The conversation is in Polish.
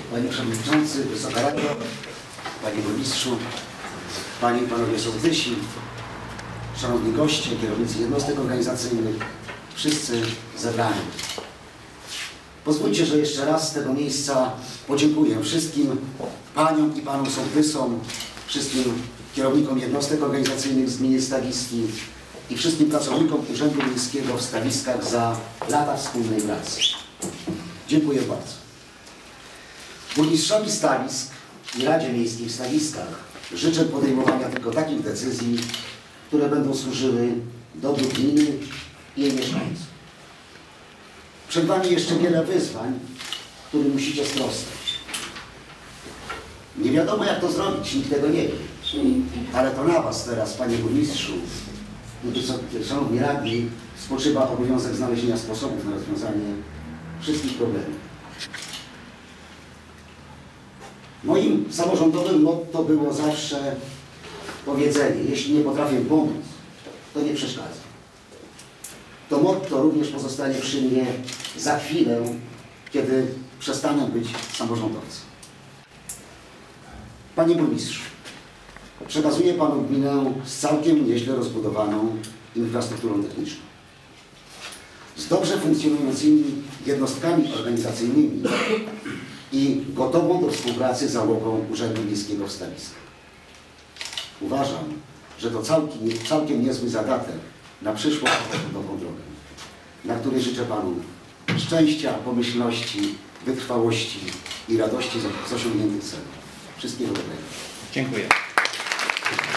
Panie Przewodniczący, Wysoka Rado, Panie Burmistrzu, Panie i Panowie Sołtysi, Szanowni goście, kierownicy jednostek organizacyjnych, wszyscy zebrani. Pozwólcie, że jeszcze raz z tego miejsca podziękuję wszystkim Paniom i Panom Sołtysom, wszystkim kierownikom jednostek organizacyjnych z gminy Stawiski i wszystkim pracownikom Urzędu Miejskiego w Stawiskach za lata wspólnej pracy. Dziękuję bardzo. Burmistrzowi Stawisk i Radzie Miejskiej w Stawiskach życzę podejmowania tylko takich decyzji, które będą służyły dobru gminy i jej mieszkańców. Przed Wami jeszcze wiele wyzwań, którym musicie sprostać. Nie wiadomo, jak to zrobić, nikt tego nie wie. Ale to na Was teraz, Panie Burmistrzu i Szanowni Radni, spoczywa obowiązek znalezienia sposobów na rozwiązanie wszystkich problemów. Moim samorządowym motto było zawsze powiedzenie: jeśli nie potrafię pomóc, to nie przeszkadzam. To motto również pozostanie przy mnie za chwilę, kiedy przestanę być samorządowcem. Panie Burmistrzu, przekazuję Panu gminę z całkiem nieźle rozbudowaną infrastrukturą techniczną, z dobrze funkcjonującymi jednostkami organizacyjnymi i gotową do współpracy załogą Urzędu Miejskiego w Stawiskach. Uważam, że to całkiem niezły zadatek na przyszłą samorządową drogę, na której życzę Panu szczęścia, pomyślności, wytrwałości i radości z osiągniętych celów. Wszystkiego dobrego. Dziękuję.